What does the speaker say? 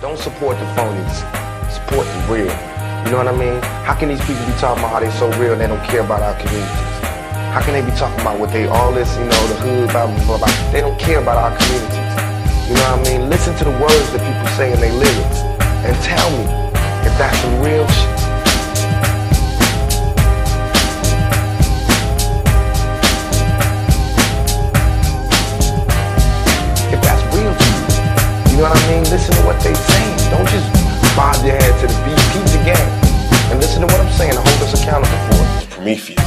Don't support the phonies. Support the real. You know what I mean? How can these people be talking about how they so real and they don't care about our communities? How can they be talking about what they, all this, you know, the hood, blah, blah, blah, blah. They don't care about our communities. You know what I mean? Listen to the words that people say in their lyrics and tell me if that's some real shit. If that's real to you. You know what I mean? Listen to what they saying. Don't just bob your head to the beat. Keep the game. And listen to what I'm saying and hold us accountable for it. Pro-Metheus.